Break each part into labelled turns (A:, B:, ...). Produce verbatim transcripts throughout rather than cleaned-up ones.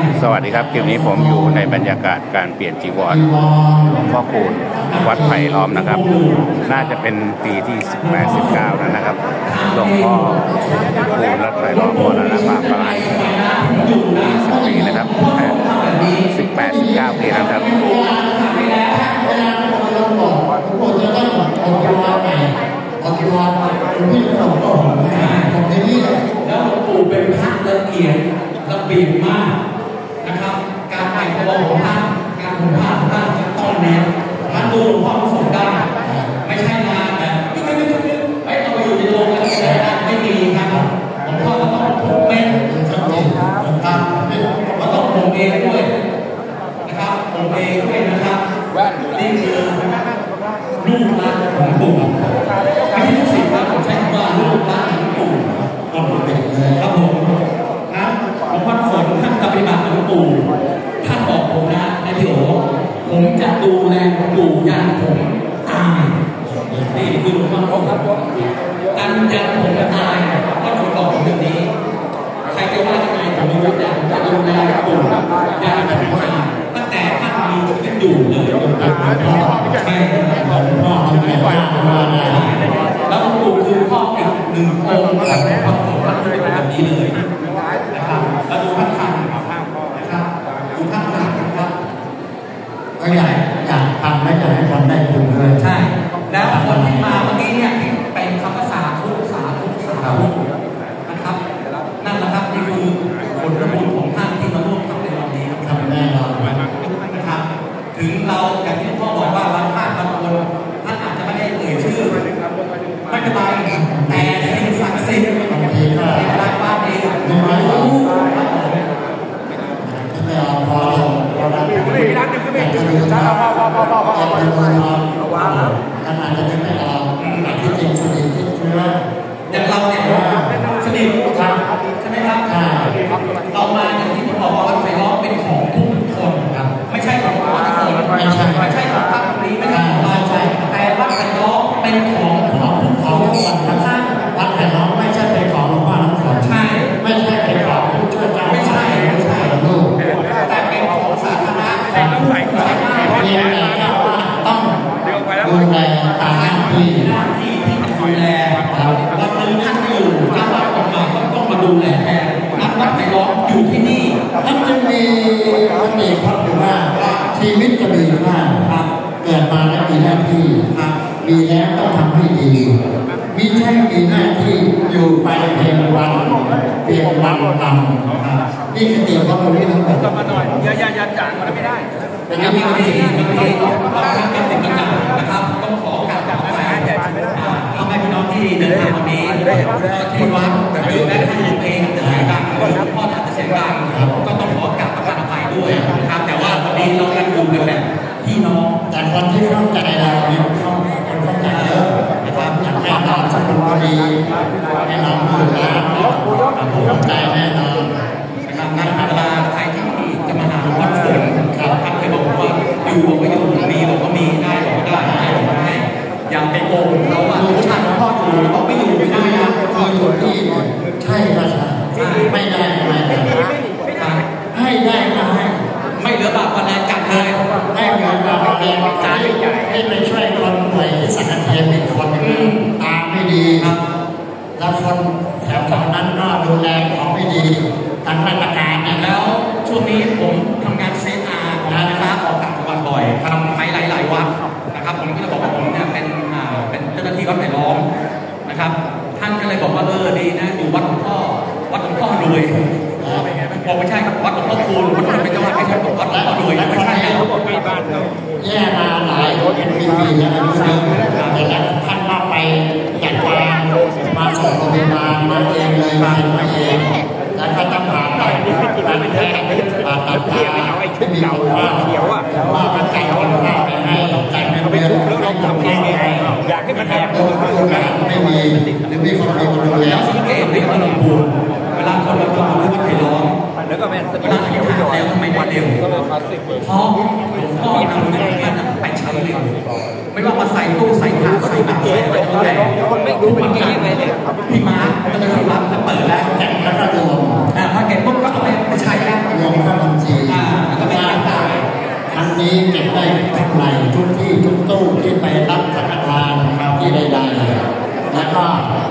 A: สวัสดีครับคลิปนี้ผมอยู่ในบรรยากาศการเปลี่ยนจีวรหลวงพ่อคูณวัดไผ่ล้อมนะครับน่าจะเป็นปีที่สิบแปด สิบเก้าแล้วนะครับหลวงพ่อคูณวัดไผ่ล้อมมรณภาพประมาณยี่สิบปีนะครับสิบแปด สิบเก้าปีนะครับ
B: แล้วหลวงปู่เป็นพระละเอียดระเบียบมากนะครับการแต่งตัวของท่านการห่มผ้าของท่านจะต้องแน่นท่านดูหลวงพ่อสมได้ไม่ใช่งานแบบไม่ไม่ไม่ไม่ไม่ต้องไปอยู่ในโรงแล้วใช้ได้ไม่มีครับหลวงพ่อก็ต้องผมเป็นชัดเจนนะครับก็ต้องผมเองด้วยนะครับผมเองด้วยนะครับนี่คือลูกหลานของปู่ไม่ใช่ลูกศิษย์ครับผมใช้คำว่าลูกหลานของปู่ก็เป็นเลยครับผมนะหลวงพ่อฝนท่านปฏิบัติหลวงปู่ท่านบอกผมนะในพี่โอผมจะดูแลหลวงปู่ยันผมตายนี่คือหลวงพ่อครับอันยันผมจะตายก็ถูกบอกผมแบบนี้ใครจะว่ายังไงผมไม่รู้แต่ผมจะดูแลหลวงปู่ยันผมตายตั้งแต่ท่านมีชีวิตอยู่เลยใช่หลวงพ่อทำแบบนี้แล้วหลวงปู่คือพ่ออีกหนึ่งองค์แล้วพระองค์ท่านเป็นแบบนี้เลยนะครับแล้วดูพระธรรมนะครับดูพระธรรมนะครับก็อยากอยากทำไม่อยากให้คนได้บุญเลยใช่แล้วคนที่มาเมื่อกี้เนี่ยเป็นคำภาษาทุกสาทุกสาทุกนะครับนั่นแหละครับนี่คือผลบุญของท่านที่มาร่วมทำในวันนี้ครับแน่นอนนะครับถึงเราอย่างที่พ่อบอกว่าวัดท่าบางคนท่านอาจจะไม่ได้เอ่ยชื่อไม่เป็นไรแต่สิ่งศักดิ์สิทธิ์ในวัดบ้านเองไม่รู้ไม่เอาพอเราเราได้ไม่ได้ไม่ได้ไม่ได้พอพอพอพอพอพอว่าขนาดจะไม่เอาที่จริงสนิทที่เชื่ออย่างเราเนี่ยสนิทครับใช่ไหมครับเรามาอย่างที่ผมบอกว่าวัดไผ่ล้อมเป็นของทุกคนครับไม่ใช่ของวัดทุกคนไม่ใช่ไม่ใช่ของพระตรงนี้ไม่ใช่ของเราใช่แต่วัดไผ่ล้อมเป็นของของของทุกคนนะครับวัดไผ่ล้อมไม่ใช่เป็นของหลวงพ่อน้ำฝนใช่ไม่ใช่เป็นของผู้ช่วยเจ้าไม่ใช่ไม่ใช่ลูกแต่เป็นของสาธารณะแต่ต้องใส่ใจมากเรียนแค่ว่าต้องดูแลตามหน้าที่หน้าที่ที่ต้องดูแลวันนึงท่านอยู่จังหวัดออกมาต้องมาดูแลแทนนักวัดไผ่ล้อมอยู่ที่นี่ท่านจึงมีคติครับถือว่าชีวิตจะมีค่าเกิดมาแล้วมีหน้าที่มีแล้วต้องทำให้ดีมิใช่มีหน้าที่อยู่ไปเพียงวันเพียงวันทำนี่คือเตียวกับตรงนี้ทั้งหมดก็มาหน่อยเยอะๆยันจางมันไม่ได้แต่ยังมีที่มีที่เราทำเป็นสิ่งต่างๆนะครับต้องขอการจับสายพ่อแม่พี่น้องที่เดินทางวันนี้ที่วัดหรือแม้กระทั่งเพลงจะเสียงดังพ่อท่านจะเสียงดังก็ต้องขอกราบประทานอภัยด้วยนะครับแต่ว่าวันนี้เรายังอยู่กันแบบพี่น้องแต่คนที่เข้าใจเราเนี่ยเข้าคนเข้าใจเยอะนะครับอย่างแน่นอนสกุลบุรีแน่นอนคือร้านเข้าใจแน่นอนนะครับงานเวลาใครที่จะมาหาวัดฝนครับท่านเคยบอกว่าอยู่บอกว่าอยู่มีบอกว่ามีได้บอกว่าได้ให้บอกว่าให้ยังไปโกงเขาว่าผู้ชายพ่ออยู่แล้วบอกไม่อยู่ไม่ได้นะคืออยู่ที่ใช่ก็ใช่ไม่ได้ไม่ได้ให้ได้ก็ให้ไม่เหลือบาปอะไรกันเลยให้เหลือบาปอะไรใจให้ไปช่วยคนป่วยที่สังเกตเป็นคนตาไม่ดีครับแล้วคนแถวแถวนั้นก็ดูแลของไม่ดีตั้งมาตรการแล้วช่วงนี้ผมทำงานเซฟอาร์นะครับออกต่างจังหวัดบ่อยทำไปหลายๆวัดนะครับผมก็จะบอกว่าผมเนี่ยเป็นเป็นเจ้าหน้าที่วัดไผ่ล้อมนะครับท่านก็เลยบอกว่าเออดีนะอยู่วัดหลวงพ่อวัดหลวงพ่อรวยบอกไม่ใช่ครับวัดหลวงพ่อคูณวัดหลวงพ่อเป็นจังหวัดไม่ใช่วัดหลวงพ่อรวยไม่ใช่เขาบอกที่บ้านเขาแย่มาหลายปีแล้วอายุเยอะแต่แล้วท่านก็ไปจัดการมาส่งโรงพยาบาลมาเองเลยมาเองแล้วก็ต้องผ่าตัดผ่าแท้ผ่าตัดตาไม่มีคนว่าว่ามันไก่เอาข้าวไปให้ไก่ไม่เบี้ยแล้วเราทำเองอยากให้มันแอบดูไม่มีหรือมีคนมีคนดูแลสังเกตได้ว่าหลวงปู่เวลาคนเราทำบุญวัดไผ่ล้อมแล้วก็เป็นเวลาที่ทำแล้วทำไมได้เร็วเพราะพ่อนำเงินท่านไปใช้เร็วไม่ว่ามาใส่ตู้ใส่ถาดใส่บาตรใส่อะไรก็ได้คนไม่รู้มันเก่งยังไงเนี่ยพี่ม้าก็จะทำรับจะเปิดแล้วแกะแล้วก็รวมอ่าพอแกะปุ๊บก็เอาไปใช้แล้วรวมเข้าบัญชี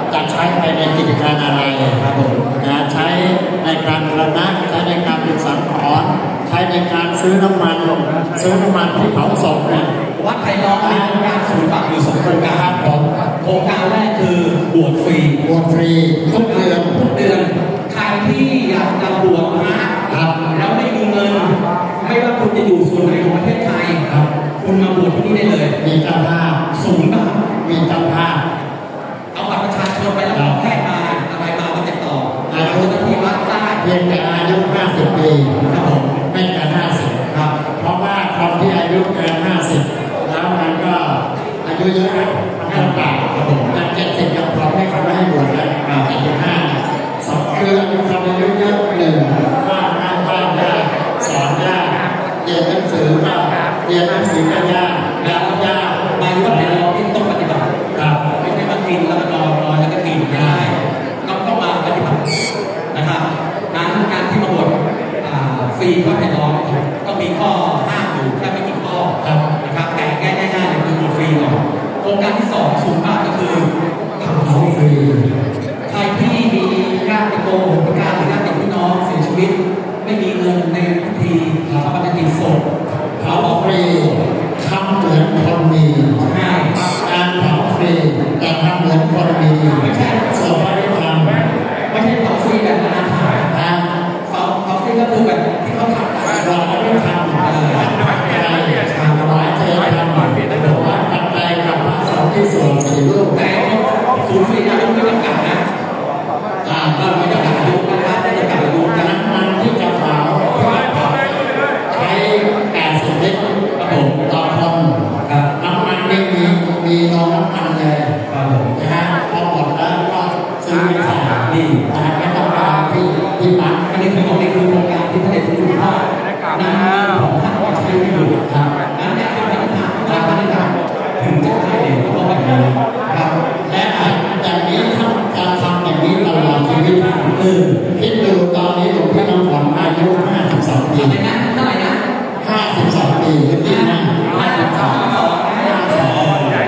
B: จะใช้ไปในกิจการอะไรครับผมนะใช้ในการบูรณะใช้ในการเป็นสังขรณ์ใช้ในการซื้อน้ำมันซื้อน้ำมันที่เผาศพเนี่ย
C: วัดไผ่ล้อมมีโครงการศูนย์ฝากอยู่สองโครงการผมโครงการแรกคือบวชฟรี
B: บวชฟรีทุกเดือน
C: ทุกเดือนใครที่อยากจะบวชนะครับแล้วไม่มีเงินไม่ว่าคุณจะอยู่ส่วนไหนของประเทศไทยครับคุณมาบวชที่นี่ได้เลย
B: มีเจ้าภาพ
C: ศูนย์บาท
B: มีเจ้าภาพ
C: เอาบัตรประชาชนไปแล้วเอาแพทย์มาอะไรมาก็ติดต่ออายุที่วัดได้
B: เพียงแต่อายุห้าสิบปีครับผมไม่เกินห้าสิบครับเพราะว่าคนที่อายุเกินห้าสิบแล้วมันก็อายุเยอะนะมันก็ตายครับผมแต่เจ็ดสิบยังพร้อมให้เขาไม่ให้บวชแล้วอายุห้าสองคืออายุคนอายุเยอะหนึ่งว่าหน้าบ้านได้สอนได้เรียนหนังสือก็เรียนหนังสือก็ยากยากยาก
C: บางคนเราที่ต้องปฏิบัติ
B: ครับ
C: ไม่ใช่มากินแล้วก็นอนนอนแล้วก็กินไม่ได้ต้องต้องมาปฏิบัตินะครับนั้นการที่มาบวชฟรีวัดไผ่ล้อมก็มีข้อห้ามอยู่แค่ไม่กี่ข้อนะครับแต่แก้ง่ายๆเลยคือบวชฟรีก่อนโครงการที่สองศูนย์บาทก็คือทำเขาฟรีใครที่มีญาติโกโหติกาหรือญาติพี่น้องเสียชีวิตไม่มีเงินในพิธีทำปฏิทินศพ
B: เผาฟรีทำเหมือนคนมี
C: ใช่
B: การเผาฟรีแต่ทำเหมือนคนมี
C: ไม่ใช่
B: สวดทำ
C: ไม่ใช่เผาฟรีแบบนั้นค่ะเผาเผาฟรีก็คือแบบที่เขาทำ
B: เราไม่ทำอะไรทำไว้เธอทำแต่ว่าปัจจัยกับพระสงฆ์ที่ส่วนสี่รูป
C: แต่ศูนย์ฟรีอายุไม่จำกัดนะอ่าเราไม่จำกัดอายุนะครับไม่จำกัดอายุ
B: ดังนั้นมันที่จะเผาใช้แปดสิบลิตรต่อคนน้ำมันไม่มีมีน้องน้ำมันเลยนะฮะพอหมดแล้วก็ซื้อใส่ดีนะฮะไม่ต้องการที่ที่ปั๊ม
C: อันนี้คือของนี้คือโครงการที่พระเดชพระคุณพ่อนั่งของท่านก็ใช้ไม่อยู่ครับนั้นเนี่ยท่านจะทำท่านจะทำถึงจะได้เองก็แบบนี้
B: ครับและอย่างนี้ท่านการทำอย่างนี้ตลอดชีวิตเออคิดดูตอนนี้หลวงพี่น้ำฝนอายุห้าสิบสองปี
C: อะไรนะเท่าไหร่นะ
B: ห้าสิบสองปีที่ห้าห้าสิบสองห้าสอง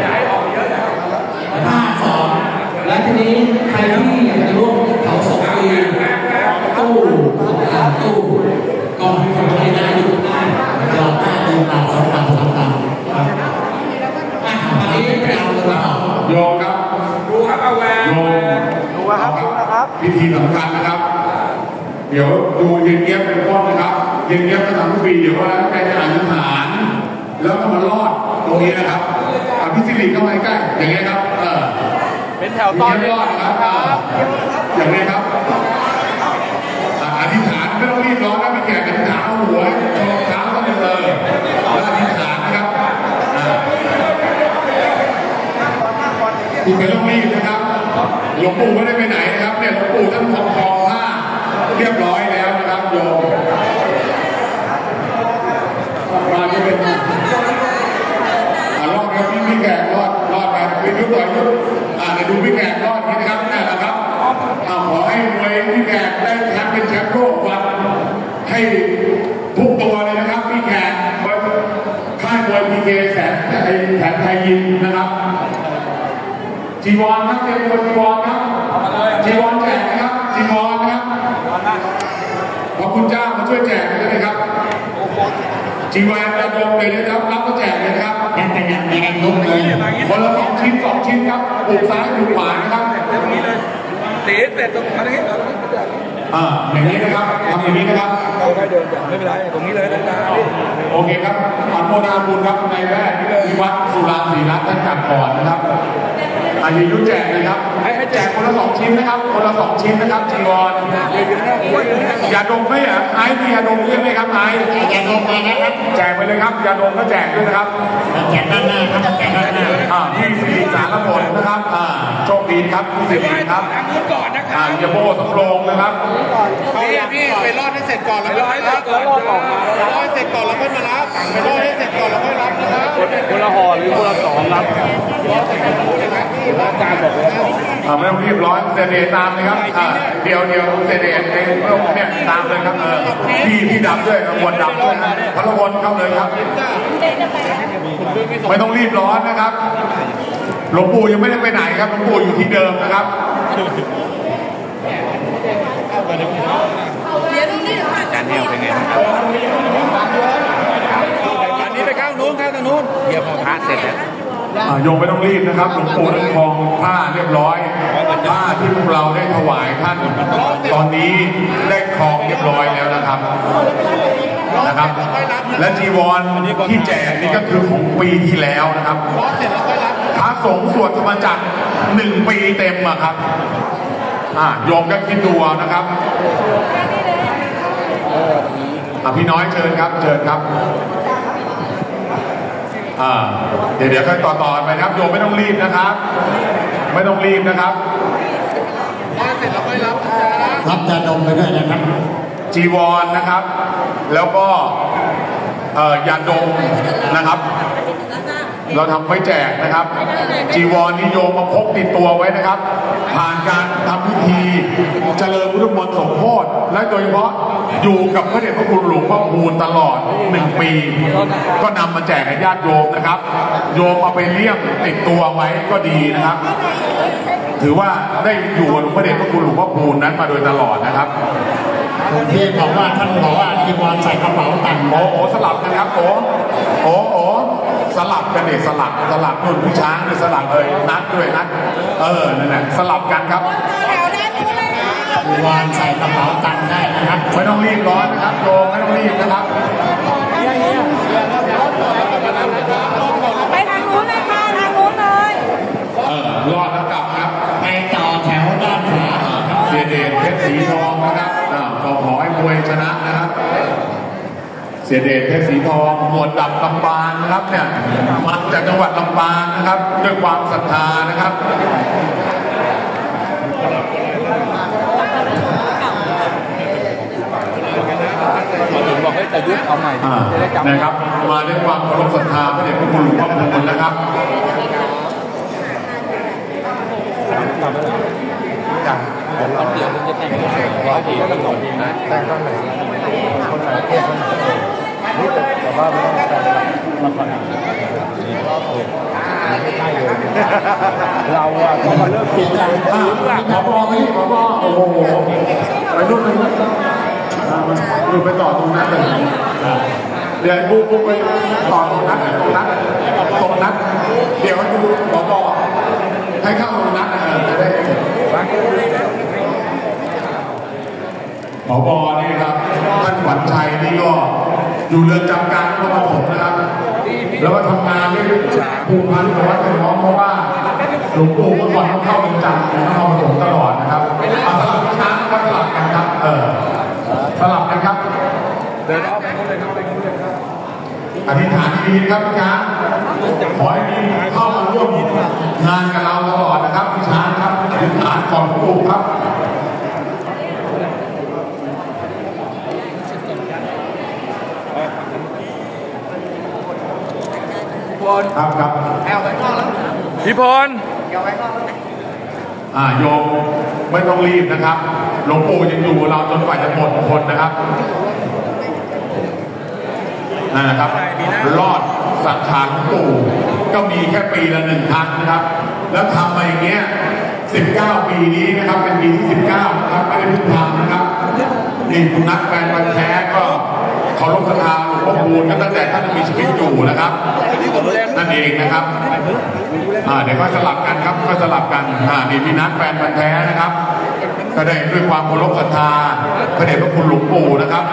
B: ห้าสอง
C: และทีนี้ใครที่อยากจะร่วมเผาศพฟรีตู้ตู้กองทุนอะไรได้อยู่ได้
B: เราได้ดีมากสำคัญสำคัญ
C: อันนี้เป็นเราเลย
D: โยมครับ
E: ดูครับเอาแหวน
D: โยม
E: ดูครับดูนะครับ
D: พิธีสำคัญนะครับเดี๋ยวดูเย็นเยียบเป็นต้นนะครับเย็นเยียบก็ทำทุกปีเดี๋ยวว่าใครจะอธิษฐานแล้วก็มาลอดตรงนี้นะครับอภิสิริเข้ามาใกล้อย่างนี้ครับเออ
E: เป็นแถวตอน
D: รอดนะครับอย่างนี้ครับอธิษฐานไม่ต้องรีบร้อนนะมีแขกอธิษฐานเอาหัวชนเท้าต้องเลยแล้วอธิษฐานนะครับไม่ต้องรีบนะครับหลวงปู่ไม่ได้ไปไหนนะครับเนี่ยหลวงปู่ท่านทองทองผ้าเรียบร้อยแล้วนะครับโยมมาที่เป็นรอดครับพี่พี่แขกรอดรอดไปพี่ยุบต่อยยุบอ่าเดี๋ยวดูพี่แขกรอดนี่นะครับนี่แหละครับขอให้มวยพี่แขกได้แชมป์เป็นแชมป์โลกวันให้ทุกตัวเลยนะครับพี่แขกค่ายมวยพีเคแสนไอแสนไทยยิมนะครับจีวรครับเตรียมตัวจีวรครับจีวรแจกนะครับจีวรนะครับขอบคุณเจ้ามาช่วยแจกเลยนะครับจีวรจะลงเลยนะครับรับก็แจกเลยนะครับ
B: ยังเป็นยังไงลุกเลย
D: คนละสองชิ้นสองชิ้นครับผูกซ้ายผูกขวานะครับ
E: ตรงนี้เลยเตะเตะตรงมาตรงนี้
D: อ่าอย่างนี้นะครับทำอย่างนี้นะครับ
E: เราได้เดินไม่เป็นไรตรงนี้เลยนะ
D: โอเคครับอนุโมทนาบุญครับในแรกที่วัดสุราศรีรัตน์ท่านจัดก่อนนะครับอายุยุแจกเลยครับให้ให้แจกคนละสองชิ้นนะครับคนละสองชิ้นนะครับจีวรอย่าดมไม่อ่ะไอ้มียาดมใช่ไหมครับไอ้
B: อย่าดมมานะครับ
D: แจกไปเลยครับอย่าดมก็แจกด้วยนะครับ
B: แจกด้านหน้าครับแจกด้านหน้า
D: อ่าที่สิริสารผลนะครับอ่าโชคดีครับที่สิริครับ
E: ก่อนนะครับ
D: อ่าอย่าโบ้สำโรงนะครับ
E: พี่พี่ไปรอดให้เสร็จก่อนแล้วค่อยรับรอดออกมารอดให้เสร็จก่อนแล้วค่อยมารับไปรอดให้เสร็จก่อนแล้วค่อยรับนะครับคนละห่อหรือคนละสองรับรอดเสร็จก่อนนะครับที่อาจารย์บอกแล้ว
D: อ่าไม่ต้องรีบร้อนเสด็จตามเลยครับอ่าเดี๋ยวเดี๋ยวเสด็จเองเมื่อเนี่ยตามเลยครับเออพี่พี่ดับด้วยขบวนดับด้วยนะพระวนเข้าเลยครับไม่ต้องรีบร้อนนะครับหลวงปู่ยังไม่ได้ไปไหนครับหลวงปู่อยู่ที่เดิมนะครับ
A: อาจารย์เนี่ยเป็นไงบ้างครับอันนี้ไปข้างนู้นข้างนู้นเดี๋ยวพอพระเสร็จแล้ว
D: โยมไม่ต้องรีบนะครับหลวงปู่ท่านคลองผ้าเรียบร้อยผ้าที่พวกเราได้ถวายท่านตอนนี้ได้คลองเรียบร้อยแล้วนะครับนะครับและจีวรที่แจกนี่ก็คือของปีที่แล้วนะครับพระสงฆ์สวดธรรมจักรหนึ่งปีเต็มอะครับอ่าโยมก็คิดดูนะครับอ่ะพี่น้อยเชิญครับเชิญครับอ่าเดี๋ยวเดี๋ยวค่อยต่อต่อไปครับโยมไม่ต้องรีบนะครับไม่ต้องรีบนะครับ
E: เสร็จแล้วค่อยรับ
B: รับยาดมไปด้วยนะครับ
D: จีวรนะครับแล้วก็เอ่อยาดมนะครับเราทำไว้แจกนะครับจีวรนิยมมาพกติดตัวไว้นะครับผ่านการทำพิธีเจริญพุทธมนต์สมโภชและโดยเฉพาะอยู่กับพระเดชพระคุณหลวงพ่อคูณตลอดหนึ่งปีก็นำมาแจกให้ญาติโยมนะครับโยมเอาไปเลี่ยมติดตัวไว้ก็ดีนะครับถือว่าได้อยู่กับพระเดชพระคุณหลวงพ่อคูณนั้นมาโดยตลอดนะครับ
B: หลวงพี่บอกว่าท่านบอกว่าจีวรใส่กระเป๋าตังค์
D: โอ้โหสลับกันครับโอ้โอ้โอ้สลับกันเด็สลับสลับนุ่นพี่ช้างด้วยสลับเลยนัดด้วยนัดเออนั่นแหละสลับกันครับ
B: จีวรใส่กระเป๋าตังค์ได้นะครับ
D: ไม่ต้องรีบร้อนนะครับโยมไม่ต้องรีบนะครับ
F: ไปทางนู้นเลยค่ะทางนู้นเลย
D: เออรอดแล้วกลับครับ
B: ไปต่อแถวด้านขวา
D: เสียเดชเพชรสีทองนะครับขอขอให้มวยชนะนะครับเสียเดชเพชรสีทองหมวดดับลำปางนะครับเนี่ยมาจากจังหวัดลำปางนะครับด้วยความศรัทธานะครับ
E: บอกให้แต่ยุทธเอาใหม่
D: นะครับมาด้วยความเคารพศรัทธาพระเดชพระคุณหลวงพ่อคูณนะครับ
E: เดี๋ยวเราเดี๋ยวมันจะแต่งร้อยปีแล้วก็สองปีนะแต่งตอนไหนคนไหนเทียบคนไหนนี่แต่ว่าไม่ต้องแต่งละครไม่ใช่เลยเราอะเขามาเริ่มกินกัน
D: ขอบอไหมขอบอโอ้โหไปนู่นไปนู่นดูไปต่อตรงนั้นเลยเดี๋ยวปุ๊บปุ๊บไปต่อตรงนั้นตรงนั้นตรงนั้นเดี๋ยวดูขอบอให้เข้าตรงนั้นจะได้ผบ.นี่ครับท่านขวัญชัยนี่ก็อยู่เรือนจำกลางนครปฐมนะครับแล้วก็ทำงานด้วยภูมิพันธ์กับวัดเป็นน้องเพราะว่าหลวงปู่เมื่อก่อนเขาเข้าเรือนจำนครปฐมตลอดนะครับเอาสลับช้างก็สลับกันครับเออสลับกันครับเดินเอาไปเขาเลยครับอธิษฐานดีๆครับพี่ช้างขอให้มีเข้ามาร่วมงานกับเราตลอดนะครับพี่ช้างครับอธิษฐานก่อนหลวงปู่ครับครับครับ
E: แอลไปนอกแล้วพี่พลแอลไปนอกแล้ว
D: อ่าโยมไม่ต้องรีบนะครับหลวงปู่ยังอยู่เราจนกว่าจะหมดคนนะครับนั่นนะครับรอดสังขารหลวงปู่ก็มีแค่ปีละหนึ่งครั้งนะครับแล้วทำมาอย่างเงี้ยสิบเก้าปีนี้นะครับเป็นปีที่สิบเก้านะครับไม่ได้เพิ่งทำนะครับนี่คุณนักแฟนวันแท้ก็เคารพศรัทธาหลวงพ่อคูณก็ตั้งแต่ท่านมีชีวิตอยู่นะครับนั่นเองนะครับอ่าเดี๋ยวก็สลับกันครับก็สลับกันอ่านี่พี่นักแฟนวันแท้นะครับก็ได้ด้วยความเคารพศรัทธาพระเดชพระคุณหลวงปู่นะครับ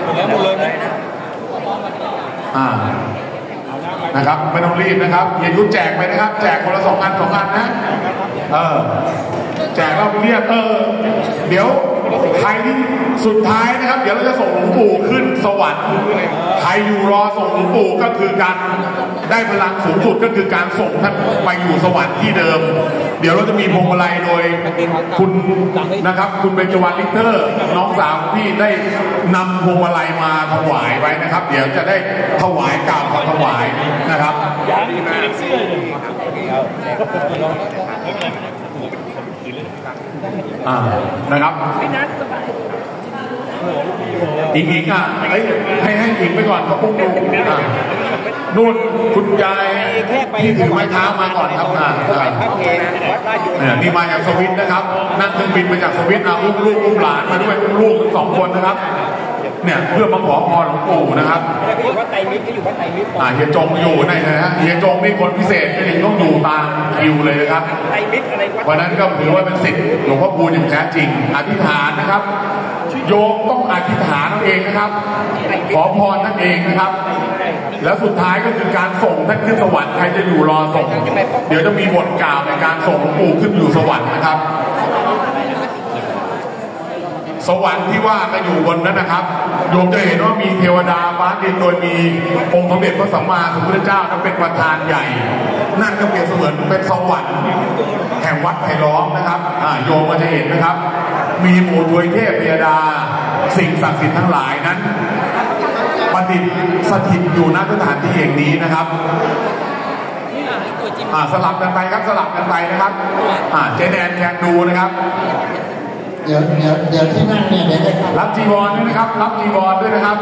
D: อ่านะครับไม่ต้องรีบนะครับอย่ายุดแจกไปนะครับแจกคนละสองอันสองอันนะเออแจกเราเรียกเออเดี๋ยวใครที่สุดท้ายนะครับเดี๋ยวเราจะส่งหลวงปู่ขึ้นสวรรค์ใครอยู่รอส่งหลวงปู่ก็คือการได้พลังสูงสุดก็คือการส่งท่านไปอยู่สวรรค์ที่เดิมเดี๋ยวเราจะมีพวงมาลัยโดยคุณนะครับคุณเบญจวรรณลิเตอร์น้องสาวที่ได้นำพวงมาลัยมาถวายไว้นะครับเดี๋ยวจะได้ถวายกราบถวายนะครับอ่านะครับอิงอิงอ่ะให้ให้ให้อิงไปก่อนเขาปุ้งลุงอ่ะนู่นคุณยายที่ถือไม้เท้ามาก่อนครับอ่าเนี่ยนี่มาจากสวิตนะครับนั่งเครื่องบินมาจากสวิตนะอุ้มลูกอุ้มหลานมาด้วยอุ้มลูกทั้งสองคนนะครับเนี่ยเพื่อมาขอพรหลวงปู่นะครับอยู่วัดไตรมิตรก็อยู่วัดไตรมิตรอ่าเฮียจงอยู่ในนะฮะเฮียจงนี่คนพิเศษไม่ถึงต้องอยู่ตามคิวเลยนะครับวันนั้นก็ถือว่าเป็นสิทธิ์หลวงพ่อคูณอย่างแท้จริงอธิษฐานนะครับโยมต้องอธิษฐานเอาเองนะครับขอพรท่านเองนะครับแล้วสุดท้ายก็คือการส่งท่านขึ้นสวรรค์ใครจะอยู่รอส่งเดี๋ยวจะมีบทกล่าวในการส่งหลวงปู่ขึ้นอยู่สวรรค์นะครับสวรรค์ที่ว่าก็อยู่บนนั้นนะครับโยมจะเห็นว่ามีเทวดาฟ้าดินโดยมีองค์สมเด็จพระสัมมาสัมพุทธเจ้านั้นเป็นประธานใหญ่นั่นก็เปรียบเสมือนเป็นสวรรค์แห่งวัดไผ่ล้อมนะครับโยมก็จะเห็นนะครับมีหมู่ทวยเทพเทวดาสิ่งศักดิ์สิทธิ์ทั้งหลายนั้นประดิษฐ์สถิตอยู่ณสถานที่แห่งนี้นะครับสลับกันไปครับสลับกันไปนะครับเจแดนแคนดูนะครับ
B: เดี๋ยวเดี๋ยวเดี๋ยวที่นั่งเนี่ยเดี๋ยวได้
D: รับจีวรด้วยนะครับรับจีวรด้วยนะครับ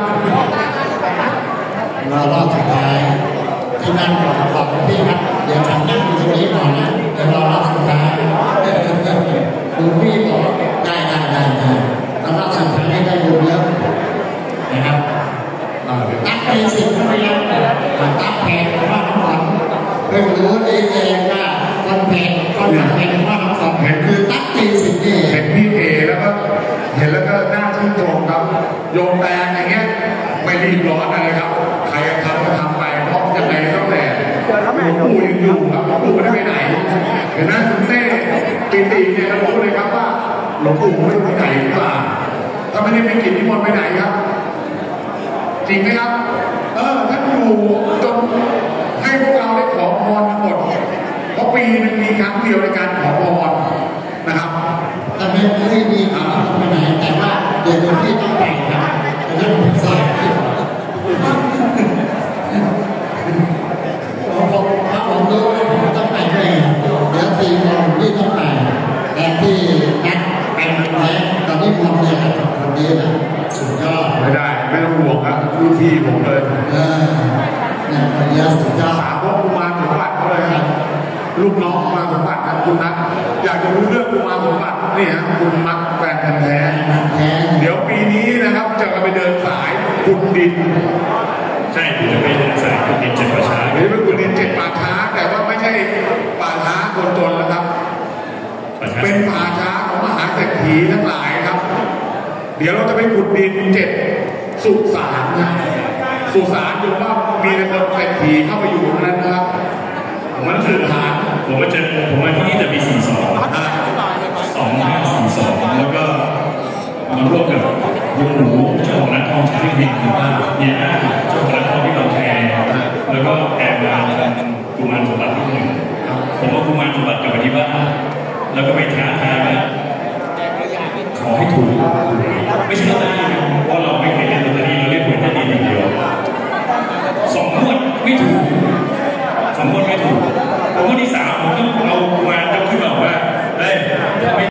B: รอรอบสุดท้ายที่นั่งก่อนขอบพี่ครับเดี๋ยวฉันนั่งอยู่ตรงนี้ก่อนนะเดี๋ยวรอรอบสุดท้ายดูพี่บอกได้ได้ได้ได้แล้วรอบสุดท้ายได้ดูเยอะนะครับตัดเป็นสิ่งที่ไม่รับตัดแผนว่าน้ำหวานเพิ่งรู้ได้เองว่าคนแผนคนตัดแผนว่าน้ำหวานแผนคือตัดตีสิ่งนี้
D: เห็นพี่เอแล้วก็เห็นแล้วก็น่าชื่นชมครับโยมแตงอย่างเงี้ยไม่รีบร้อนอะไรครับใครทำก็ทำไปเพราะยังไงก็แต่หลวงปู่ยังอยู่ครับหลวงปู่ไม่ได้ไปไหนเห็นไหมคุณเต้ปีตีเนี่ยเรารู้เลยครับว่าหลวงปู่ไม่ได้ไปไหนหรือเปล่าถ้าไม่ได้ไปกินนิมนต์ไปไหนครับจริงไหมครับเออท่านอยู่จนให้พวกเราได้ขอพรทั้งหมดเพราะปีนึงมีครั้งเดียวในการขอพรนะครับ
B: แต่ไม่ได้มีที่ไปไหนแต่ว่าเดี๋ยวพี่ต้องแต่งนะเรื่องผมสอนผมถ้าผมรู้ว่าผมต้องแต่งเองเดี๋ยวทีมเราพี่ต้องแต่งแต่ที่นัดแต่งแท้ตอนนี้มองเนี่ยคนนี้นะสุดยอด
D: ไม่ได้ไม่ต้องห่วงครับรุ่นพี่ผมเลย
B: เออเนี่ยคนนี้สุดยอด
D: สามพวกกุมารสมบัติเขาเลยครับลูกน้องกุมารสมบัติครับคุณนัทอยากจะรู้เรื่องกุมารสมบัตินี่ฮะคุณมักแฟนแท้เดี๋ยวปีนี้นะครับจะไปเดินสายขุดดิน
G: ใช่จะไปเดินสายขุดดินเจ็ดป่าช้า
D: หรือไปขุดดินเจ็ดป่าช้าแต่ว่าไม่ใช่ป่าช้าตนๆนะครับเป็นป่าช้าของมหาเศรษฐีทั้งหลายครับเดี๋ยวเราจะไปขุดดินเจ็ดสุสานนะสุสานอยู่ว่ามีแต่คนเศรษฐีเข้าไปอยู่ตรงนั้นนะครับ
G: ผมว่าคือฐานผมว่าจะผมว่าที่นี่จะมีสี่สองสองห้าสี่สองแล้วก็มาร่วมกับลุงหนูเจ้าของร้านทองที่พิมพ์ว่าเนี่ยเจ้าของร้านทองที่เราแชร์แล้วก็แอบมากุมารสมบัติที่หนึ่งผมว่ากุมารสมบัติกลับไปที่บ้านแล้วก็ไปท้าทายว่าขอให้ถูกไม่ใช่ลอตเตอรี่